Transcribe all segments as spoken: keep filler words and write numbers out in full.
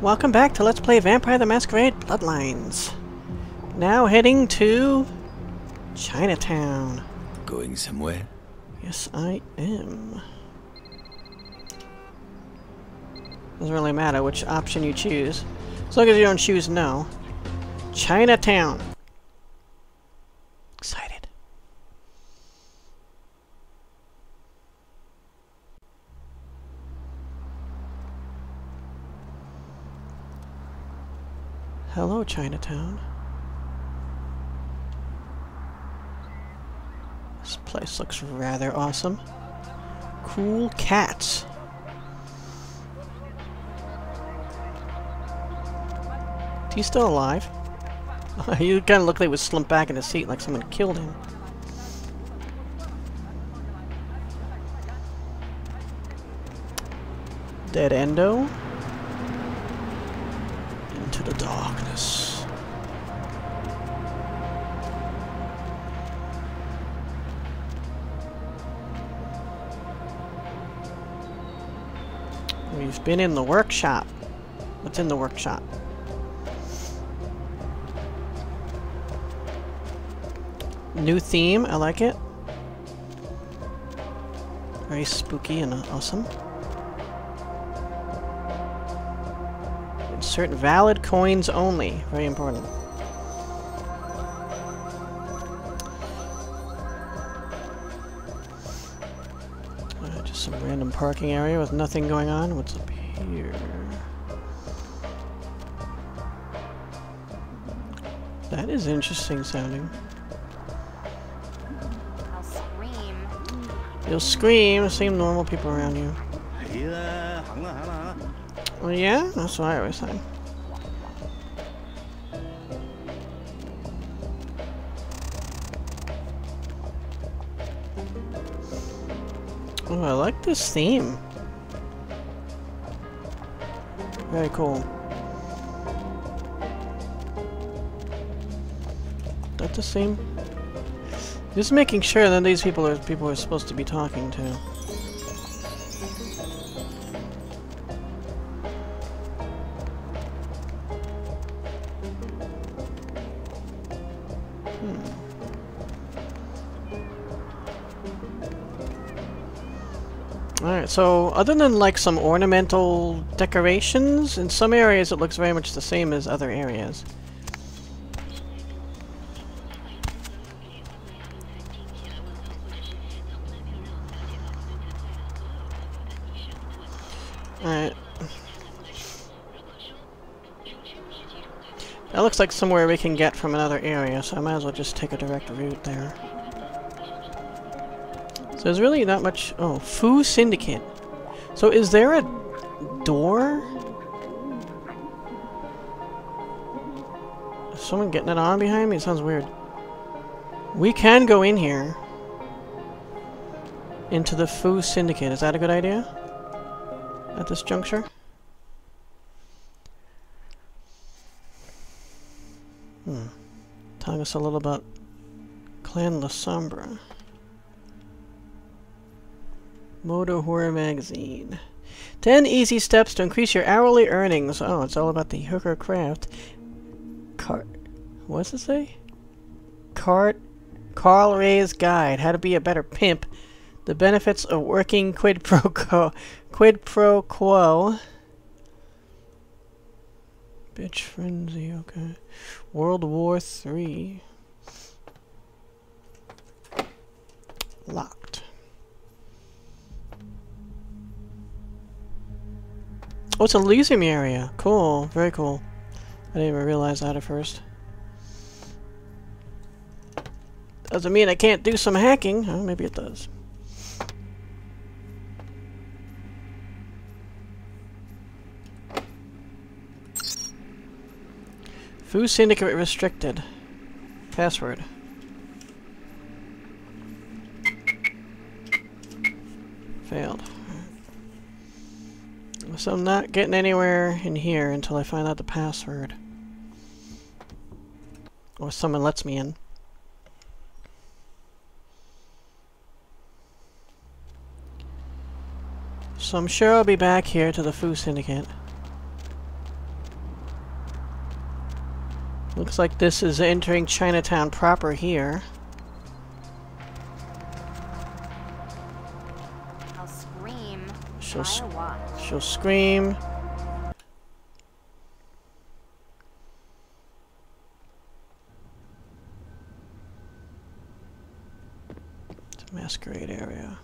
Welcome back to Let's Play Vampire the Masquerade Bloodlines. Now heading to Chinatown. Going somewhere? Yes, I am. Doesn't really matter which option you choose, as long as you don't choose no. Chinatown. Excited. Hello, Chinatown. This place looks rather awesome. Cool cats. Is he still alive? He kind of looked like he was slumped back in his seat, like someone killed him. Dead endo. Into the darkness. We've been in the workshop. What's in the workshop? New theme, I like it. Very spooky and awesome. Insert valid coins only. Very important. Uh, just some random parking area with nothing going on. What's up here? That is interesting sounding. I'll scream. You'll scream. Same normal people around you. Well, yeah, that's what I always say. Oh, I like this theme. Very cool. Is that the same? Just making sure that these people are people we're supposed to be talking to. Alright, so other than like some ornamental decorations, in some areas it looks very much the same as other areas. Alright. That looks like somewhere we can get from another area, so I might as well just take a direct route there. So there's really not much... Oh, Foo Syndicate. So is there a door? Is someone getting it on behind me? It sounds weird. We can go in here. Into the Foo Syndicate. Is that a good idea? At this juncture? Hmm. Telling us a little about Clan La Sombra. Moto Horror Magazine. ten easy steps to increase your hourly earnings. Oh, it's all about the hooker craft. Cart. What does it say? Cart. Carl Ray's Guide. How to be a better pimp. The benefits of working quid pro quo. Quid pro quo. Bitch frenzy. Okay. World War Three. Locked. Oh, it's a Elysium area. Cool. Very cool. I didn't even realize that at first. Doesn't mean I can't do some hacking. Oh, maybe it does. Foo Syndicate restricted. Password. Failed. So I'm not getting anywhere in here until I find out the password. Or someone lets me in. So I'm sure I'll be back here to the Foo Syndicate. Looks like this is entering Chinatown proper here. I'll scream. She'll, Buy a watch. she'll scream. It's a Masquerade area.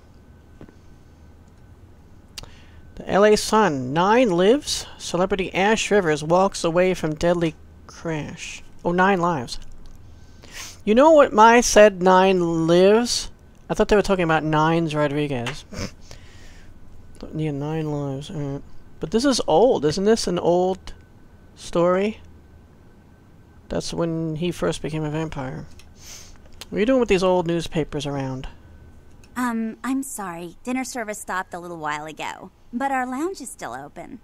The L A Sun. Nine lives. Celebrity Ash Rivers walks away from deadly crash. Oh, nine lives. You know what my said nine lives? I thought they were talking about Nines Rodriguez. Yeah, nine lives. Alright. But this is old. Isn't this an old story? That's when he first became a vampire. What are you doing with these old newspapers around? Um, I'm sorry. Dinner service stopped a little while ago. But our lounge is still open.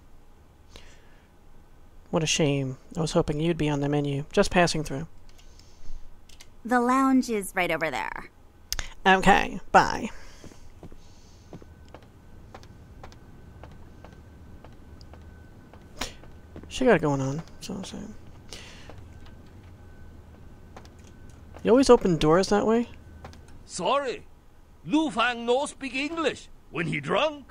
What a shame. I was hoping you'd be on the menu. Just passing through. The lounge is right over there. Okay, bye. She got it going on, that's all I'm saying. You always open doors that way? Sorry. Lu Fang no speak English. When he drunk?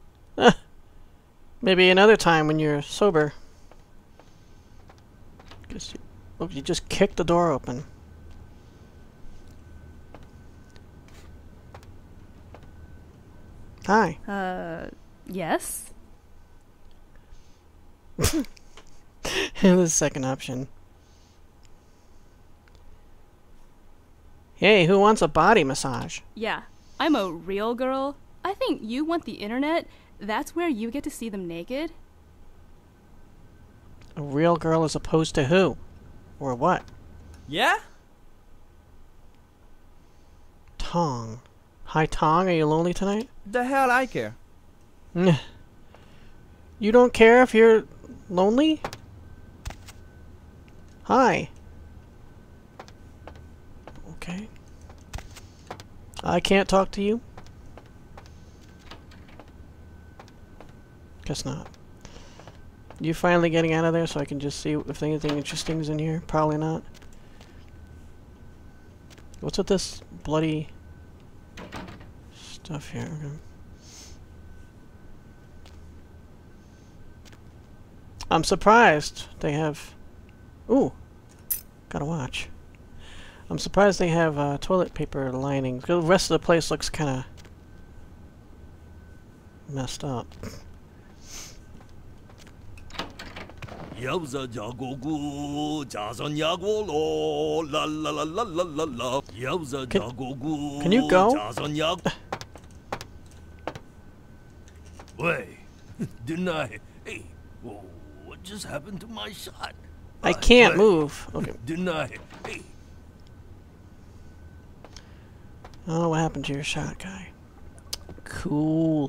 Maybe another time when you're sober. Guess you, oh, you just kicked the door open. Hi. Uh, yes? The second option. Hey, who wants a body massage? Yeah, I'm a real girl. I think you want the internet. That's where you get to see them naked. A real girl as opposed to who? Or what? Yeah? Tong. Hi, Tong. Are you lonely tonight? The hell I care. You don't care if you're lonely? Hi. Okay. I can't talk to you? Guess not. You finally getting out of there so I can just see if anything interesting is in here? Probably not. What's with this bloody stuff here? Okay. I'm surprised they have... Ooh! Gotta watch. I'm surprised they have uh, toilet paper linings. The rest of the place looks kinda... messed up. 여보자 자고구 자선 야고로 랄랄랄랄랄라 여보자 자고구 Can you go? 자선 야 Wait, didn't I? Hey, whoa, what just happened to my shot? I can't Wait, move. Okay. Didn't I? Hey. Oh, what happened to your shot, guy? Cool.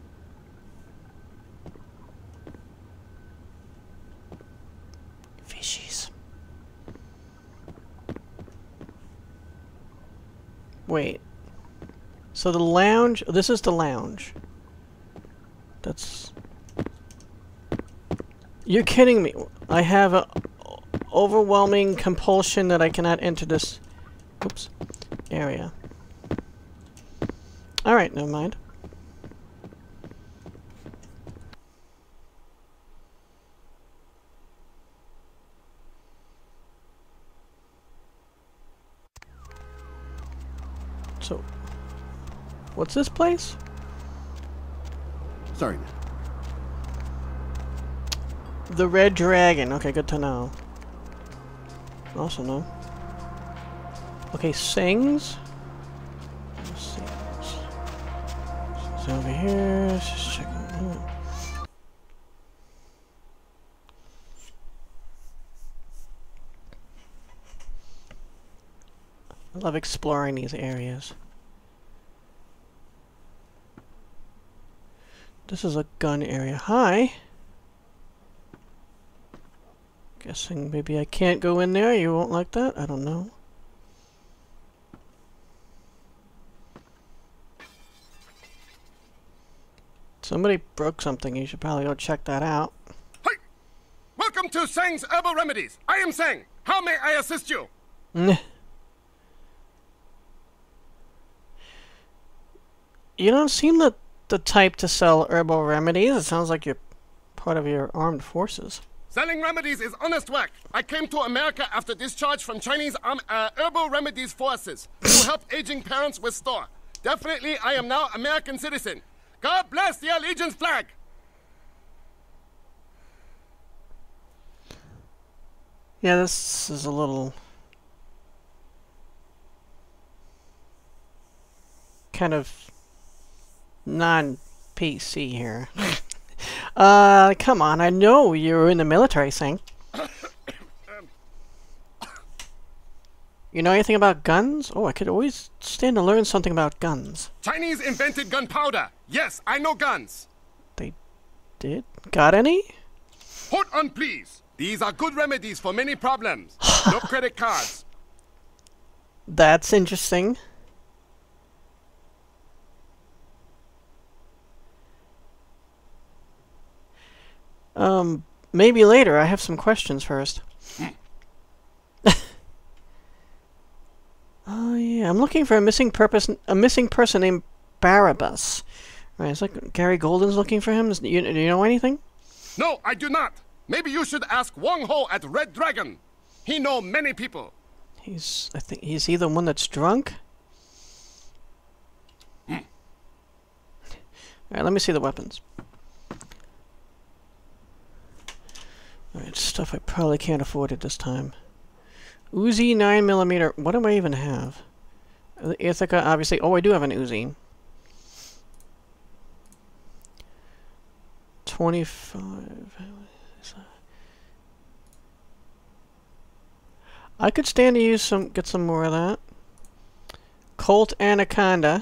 Fishies. Wait. So the lounge... This is the lounge. That's... You're kidding me. I have a overwhelming compulsion that I cannot enter this... Oops. Area. Alright, never mind. So, what's this place? Sorry, man. The Red Dragon. Okay, good to know. Also know. Okay, Tseng's. It's over here. Let's just check it out. I love exploring these areas. This is a gun area. Hi! Guessing maybe I can't go in there. You won't like that? I don't know. Somebody broke something. You should probably go check that out. Hi! Welcome to Tseng's Herbal Remedies. I am Tseng. How may I assist you? You don't seem the, the type to sell herbal remedies. It sounds like you're part of your armed forces. Selling remedies is honest work. I came to America after discharge from Chinese um, uh, herbal remedies forces to help aging parents restore. Definitely, I am now American citizen. God bless the allegiance flag. Yeah, this is a little kind of non-P C here. uh, come on, I know you're in the military, Tseng. You know anything about guns? Oh, I could always stand to learn something about guns. Chinese invented gunpowder. Yes, I know guns. They did? Got any? Hold on, please. These are good remedies for many problems. No credit cards. That's interesting. Um, maybe later. I have some questions first. Oh yeah, I'm looking for a missing purpose, a missing person named Barabbas. Right, it's like Gary Golden's looking for him. Is, you, do you know anything? No, I do not. Maybe you should ask Wong Ho at Red Dragon. He know many people. He's, I think, he's he the one that's drunk? Hmm. Alright, let me see the weapons. Alright, stuff I probably can't afford at this time. Uzi nine millimeter. What do I even have? The Ithaca, obviously. Oh, I do have an Uzi. twenty-five. I could stand to use some, get some more of that. Colt Anaconda.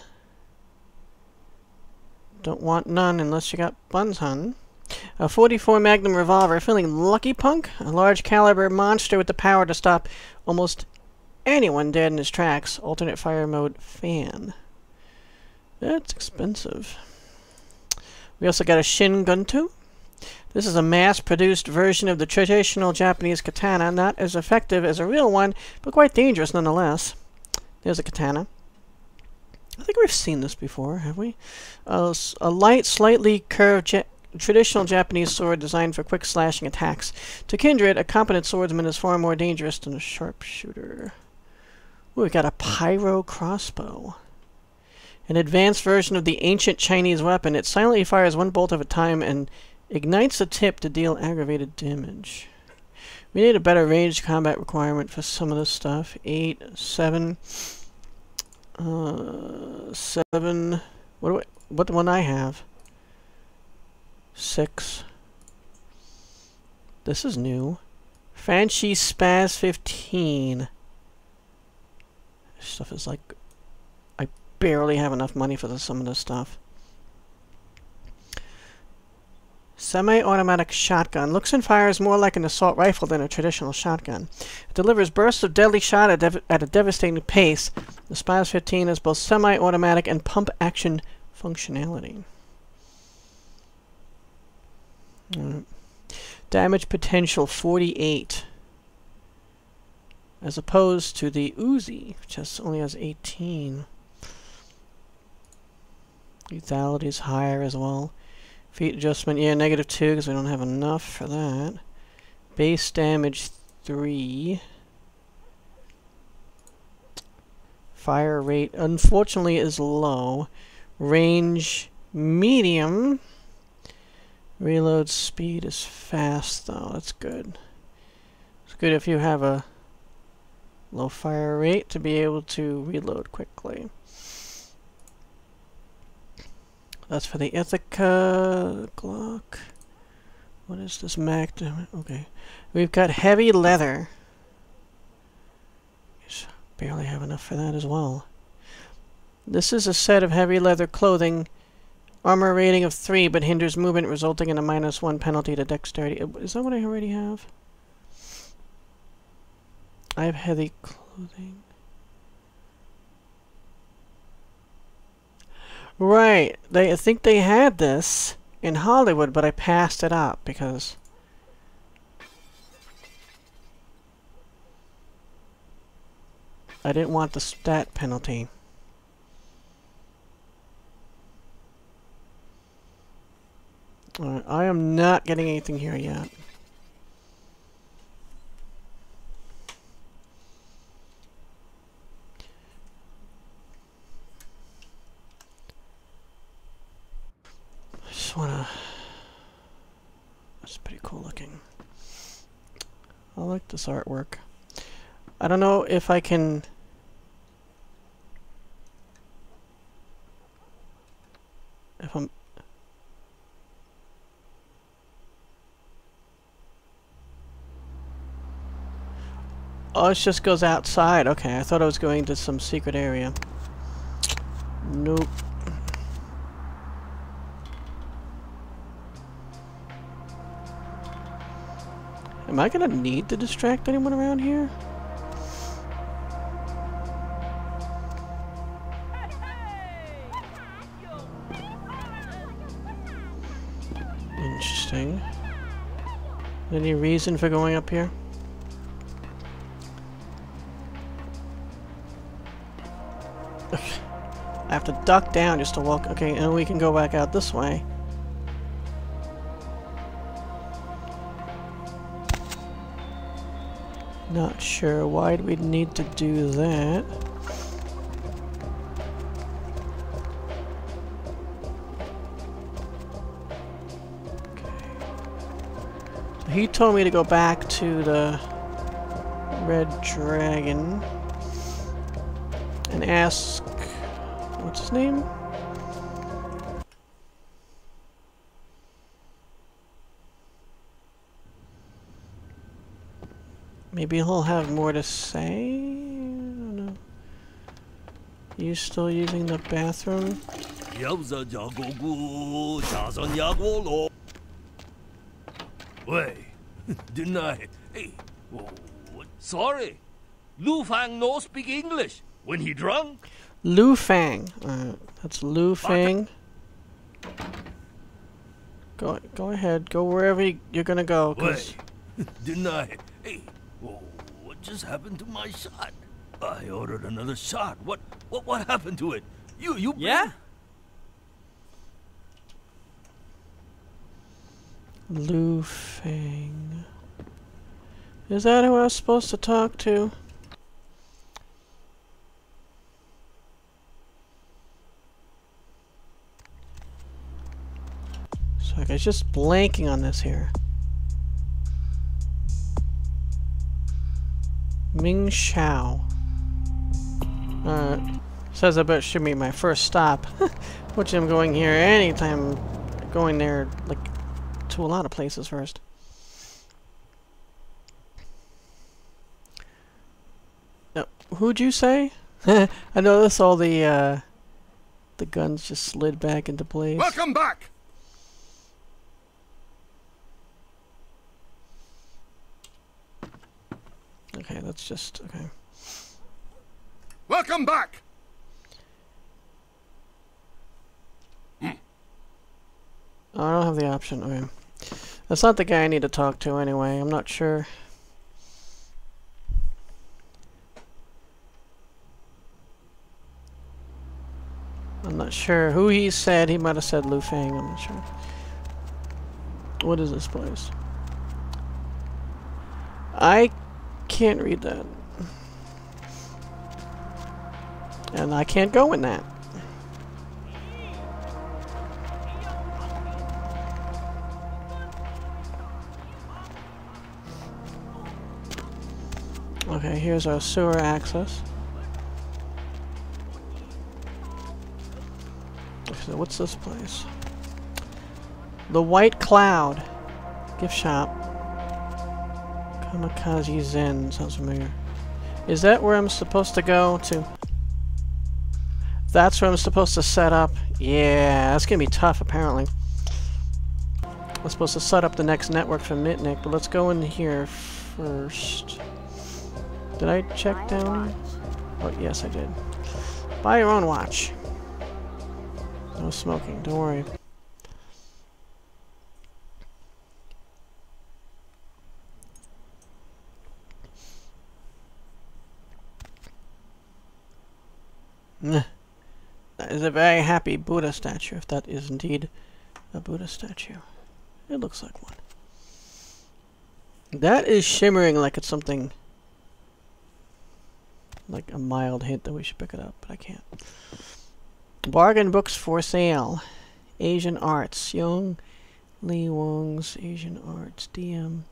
Don't want none unless you got buns, hun. A forty-four Magnum revolver. Feeling lucky, punk? A large caliber monster with the power to stop almost anyone dead in his tracks. Alternate fire mode fan. That's expensive. We also got a Shin Guntu. This is a mass-produced version of the traditional Japanese katana, not as effective as a real one, but quite dangerous nonetheless. There's a katana. I think we've seen this before, have we? Uh, a light, slightly curved ja traditional Japanese sword designed for quick slashing attacks. To Kindred, a competent swordsman is far more dangerous than a sharpshooter. Ooh, we got a pyro crossbow. An advanced version of the ancient Chinese weapon. It silently fires one bolt at a time and ignites the tip to deal aggravated damage. We need a better ranged combat requirement for some of this stuff. Eight, seven, uh, seven. What do I, what the one I have? Six. This is new. Fancy Spaz fifteen. This stuff is like, I barely have enough money for this, some of this stuff. Semi-automatic shotgun. Looks and fires more like an assault rifle than a traditional shotgun. It delivers bursts of deadly shot at, dev at a devastating pace. The Spaz fifteen has both semi-automatic and pump-action functionality. Mm. Damage potential forty-eight. As opposed to the Uzi, which has, only has eighteen. Lethality is higher as well. Feet adjustment, yeah, negative two, because we don't have enough for that. Base damage three. Fire rate, unfortunately, is low. Range, medium. Reload speed is fast, though. That's good. It's good if you have a low fire rate to be able to reload quickly. That's for the Ithaca Glock. What is this Mac? Okay. We've got heavy leather. Just barely have enough for that as well. This is a set of heavy leather clothing. Armor rating of three, but hinders movement, resulting in a minus one penalty to dexterity. Is that what I already have? I have heavy clothing. Right. They, I think they had this in Hollywood, but I passed it up because I didn't want the stat penalty. Alright, I am not getting anything here yet. I just wanna... That's pretty cool looking. I like this artwork. I don't know if I can... If I'm... Oh, it just goes outside. Okay, I thought I was going to some secret area. Nope. Am I gonna need to distract anyone around here? Interesting. Any reason for going up here? I have to duck down just to walk. Okay, and we can go back out this way. Not sure why we'd need to do that. Okay. So he told me to go back to the Red Dragon and ask, what's his name? Maybe he'll have more to say? I don't know. You still using the bathroom? Wait, didn't I? Hey, oh, what? Sorry. Lu Fang no speak English when he drunk. Lu Fang. Uh, that's Lu Fang. Go, go ahead. Go wherever you, you're gonna go. Wait, didn't I? Hey, oh, what just happened to my shot? I ordered another shot. What? What? What happened to it? You, you. Yeah? Lu Fang. Is that who I was supposed to talk to? So I was just blanking on this here. Ming Shao. Uh, says I bet should be my first stop, which I'm going here anytime. Going there, like, to a lot of places first. Now, who'd you say? I noticed all the uh, the guns just slid back into place. Welcome back. Okay, that's just okay. Welcome back. Oh, I don't have the option. Okay. That's not the guy I need to talk to anyway. I'm not sure. I'm not sure who he said. He might have said Lu Fang. I'm not sure. What is this place? I can't read that. And I can't go in that. Okay, here's our sewer access. So what's this place? The White Cloud. Gift shop. Kamikaze Zen. Sounds familiar. Is that where I'm supposed to go to? That's where I'm supposed to set up. Yeah, that's gonna be tough apparently. I'm supposed to set up the next network for Mitnick, but let's go in here first. Did I check down here? Oh, yes, I did. Buy your own watch. No smoking, don't worry. That is a very happy Buddha statue, if that is indeed a Buddha statue. It looks like one. That is shimmering like it's something... like a mild hint that we should pick it up, but I can't. Bargain books for sale. Asian Arts. Young Lee Wong's Asian Arts. D M.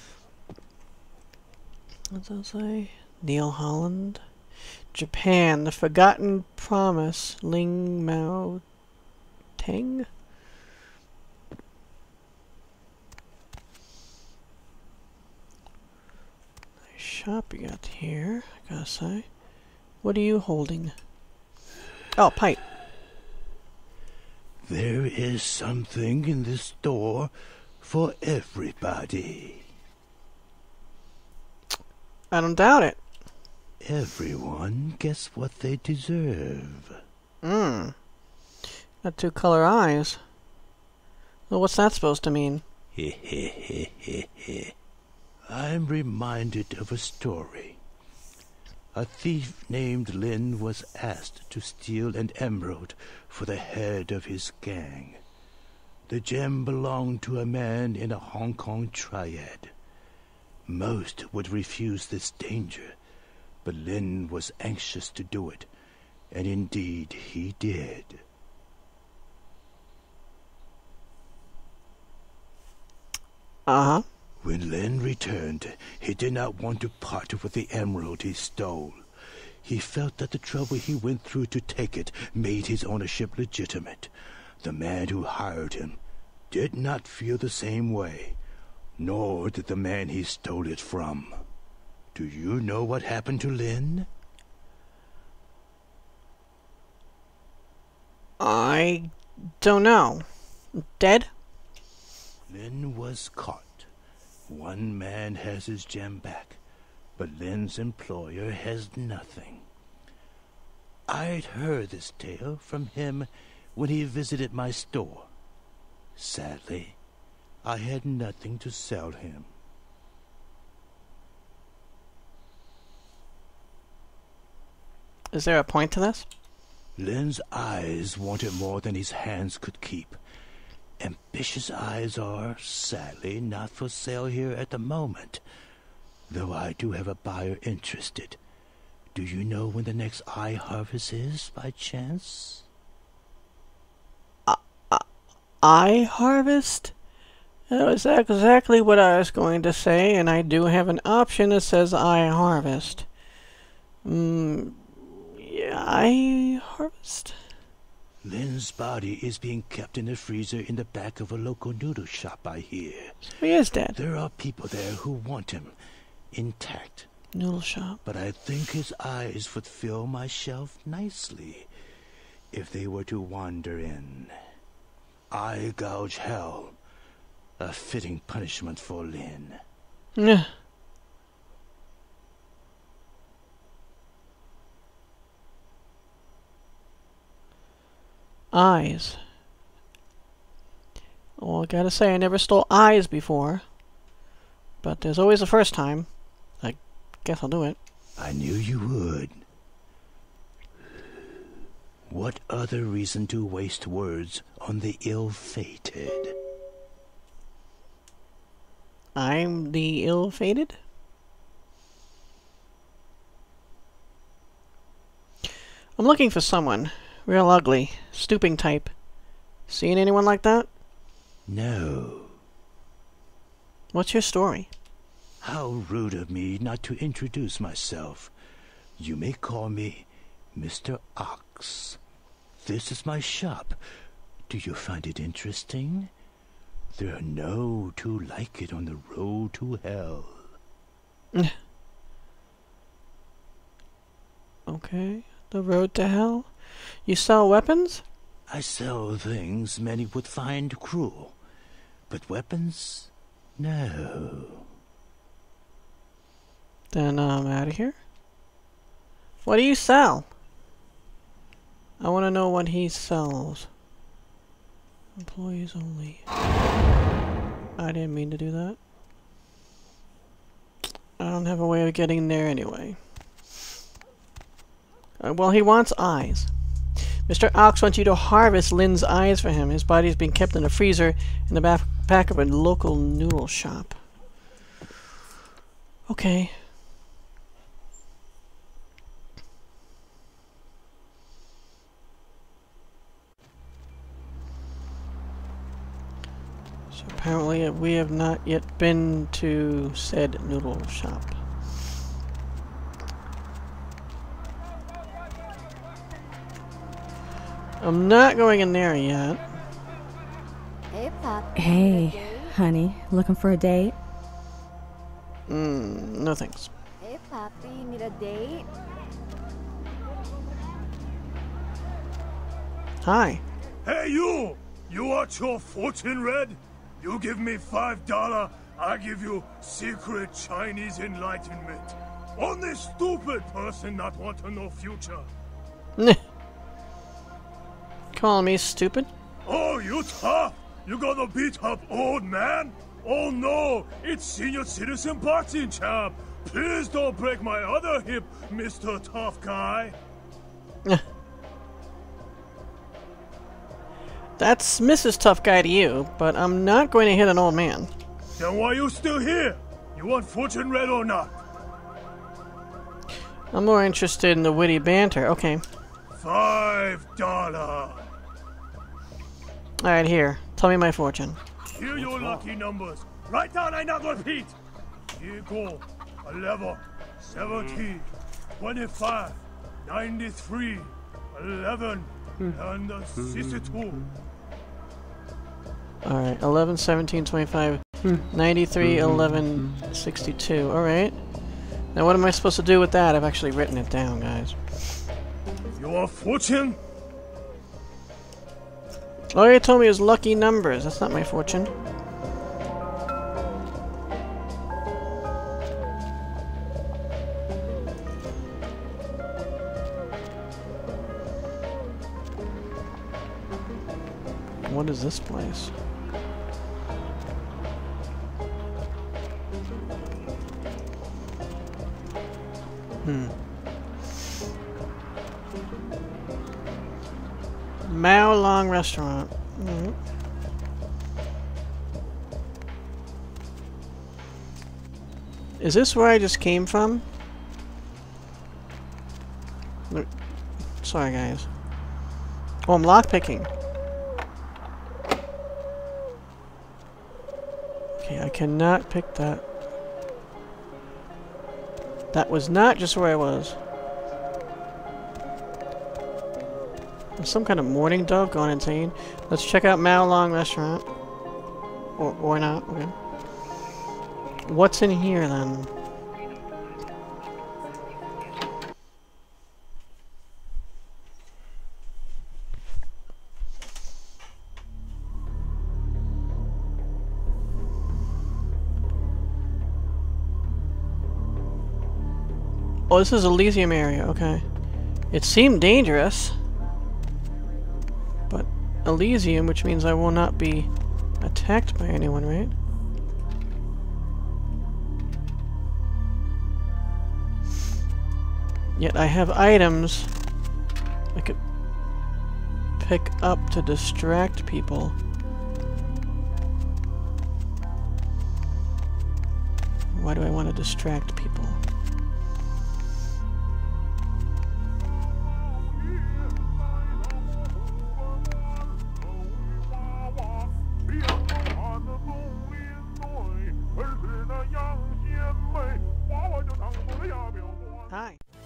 What's that say? Neil Holland. Japan. The Forgotten Promise. Ling Mao Teng. Nice shop you got here, I gotta say. What are you holding? Oh, pipe. There is something in this store for everybody. I don't doubt it. Everyone gets what they deserve. Mmm. Got two color eyes. Well, what's that supposed to mean? I'm reminded of a story. A thief named Lin was asked to steal an emerald for the head of his gang. The gem belonged to a man in a Hong Kong triad. Most would refuse this danger, but Lin was anxious to do it, and indeed he did. Uh-huh. When Lin returned, he did not want to part with the emerald he stole. He felt that the trouble he went through to take it made his ownership legitimate. The man who hired him did not feel the same way, nor did the man he stole it from. Do you know what happened to Lin? I don't know. Dead? Lin was caught. One man has his gem back, but Lin's employer has nothing. I'd heard this tale from him when he visited my store. Sadly, I had nothing to sell him. Is there a point to this? Lin's eyes wanted more than his hands could keep. Ambitious eyes are, sadly, not for sale here at the moment, though I do have a buyer interested. Do you know when the next eye harvest is, by chance? Uh, uh, eye harvest? That was exactly what I was going to say, and I do have an option that says eye harvest. Hmm, yeah, eye harvest? Lin's body is being kept in the freezer in the back of a local noodle shop, I hear. So he is dead. There are people there who want him intact. Noodle shop. But I think his eyes would fill my shelf nicely if they were to wander in. Eye gouge hell. A fitting punishment for Lin. Yeah. Eyes. Well, I gotta say, I never stole eyes before. But there's always a first time. I guess I'll do it. I knew you would. What other reason to waste words on the ill-fated? I'm the ill-fated? I'm looking for someone. Real ugly. Stooping type. Seen anyone like that? No. What's your story? How rude of me not to introduce myself. You may call me Mister Ox. This is my shop. Do you find it interesting? There are no two like it on the road to hell. Okay. The road to hell? You sell weapons? I sell things many would find cruel. But weapons? No. Then I'm out of here. What do you sell? I want to know what he sells. Employees only. I didn't mean to do that. I don't have a way of getting there anyway. Uh, well, he wants eyes. Mister Ox wants you to harvest Lin's eyes for him. His body is being kept in a freezer in the back back of a local noodle shop. Okay. So apparently we have not yet been to said noodle shop. I'm not going in there yet. Hey, Pop. Hey, honey, looking for a date? Mm, no thanks. Hey, Papi, need a date? Hi. Hey, you! You want your fortune read? You give me five dollar, I give you secret Chinese enlightenment. Only stupid person not want to know future. Calling me stupid? Oh, you tough! You gonna beat up old man? Oh no! It's senior citizen boxing champ! Please don't break my other hip, Mister Tough Guy! That's Missus Tough Guy to you, but I'm not going to hit an old man. Then why you still here? You want fortune read or not? I'm more interested in the witty banter. Okay. Five dollar! Alright, here. Tell me my fortune. Here your lucky numbers. Write down, I not repeat. Here go. eleven, seventeen, twenty-five, ninety-three, eleven, and sixty-two. Alright, eleven, seventeen, twenty-five, ninety-three, eleven, sixty-two. Alright. Now what am I supposed to do with that? I've actually written it down, guys. Your fortune? Oh, you told me it was lucky numbers. That's not my fortune. What is this place? Hmm. Mao Long Restaurant. Mm-hmm. Is this where I just came from? Look. Sorry, guys. Oh, I'm lockpicking. Okay, I cannot pick that. That was not just where I was. Some kind of mourning dove going insane. Let's check out Mao Long Restaurant. Or, or not. Okay. What's in here then? Oh, this is Elysium area. Okay. It seemed dangerous. But Elysium, which means I will not be attacked by anyone, right? Yet I have items I could pick up to distract people. Why do I want to distract people? Hi.